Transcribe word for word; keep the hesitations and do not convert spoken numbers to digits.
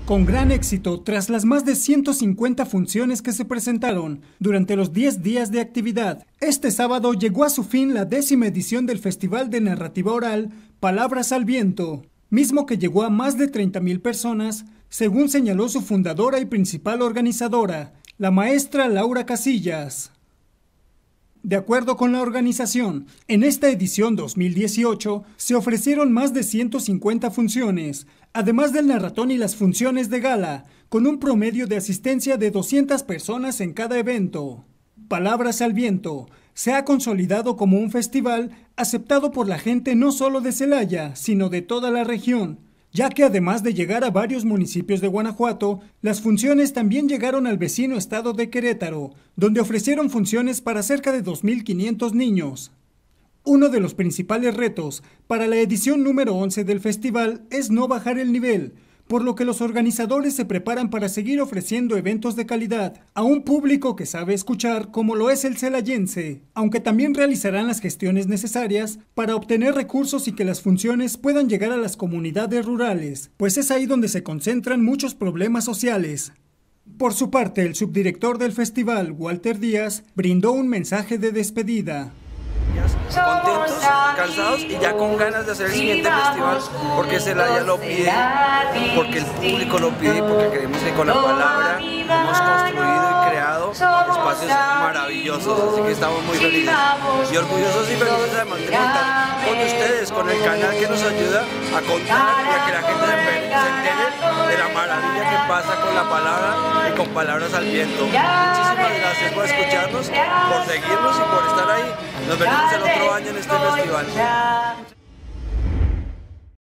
Con gran éxito, tras las más de ciento cincuenta funciones que se presentaron durante los diez días de actividad, este sábado llegó a su fin la décima edición del Festival de Narrativa Oral Palabras al Viento, mismo que llegó a más de treinta mil personas, según señaló su fundadora y principal organizadora, la maestra Laura Casillas. De acuerdo con la organización, en esta edición dos mil dieciocho se ofrecieron más de ciento cincuenta funciones, además del narratón y las funciones de gala, con un promedio de asistencia de doscientas personas en cada evento. Palabras al Viento se ha consolidado como un festival aceptado por la gente no solo de Celaya, sino de toda la región, ya que además de llegar a varios municipios de Guanajuato, las funciones también llegaron al vecino estado de Querétaro, donde ofrecieron funciones para cerca de dos mil quinientos niños. Uno de los principales retos para la edición número once del festival es no bajar el nivel, por lo que los organizadores se preparan para seguir ofreciendo eventos de calidad a un público que sabe escuchar como lo es el celayense, aunque también realizarán las gestiones necesarias para obtener recursos y que las funciones puedan llegar a las comunidades rurales, pues es ahí donde se concentran muchos problemas sociales. Por su parte, el subdirector del festival, Walter Díaz, brindó un mensaje de despedida. Contentos, cansados y ya con ganas de hacer el siguiente festival, porque Celaya lo pide, porque el público lo pide, porque creemos que con la palabra hemos construido y creado espacios maravillosos, así que estamos muy felices y orgullosos y felices además de contar con ustedes, con el canal que nos ayuda a contar y a que la gente se entere de la maravilla que pasa con la palabra y con Palabras al Viento. Muchísimas gracias por escucharnos, por seguirnos y por estar ahí. Nos veremos el otro año en este festival.